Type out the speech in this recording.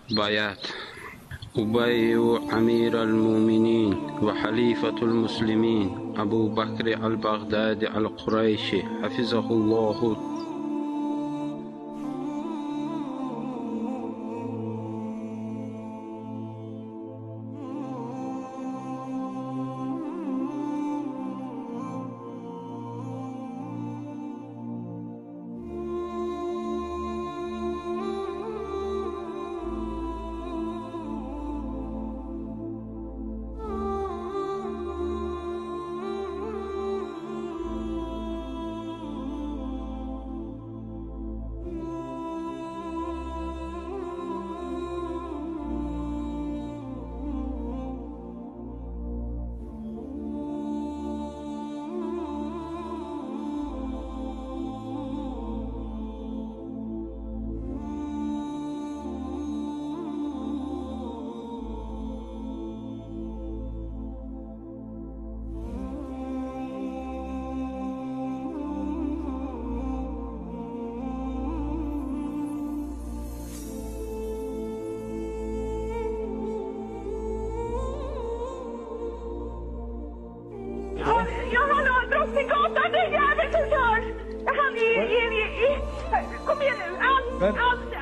بايات. أبايع أمير المؤمنين وحليفة المسلمين أبو بكر البغدادي القريشي حفظه الله. Jag har någon Drottninggatan, det är jävligt som kör. Han kom igen nu, allt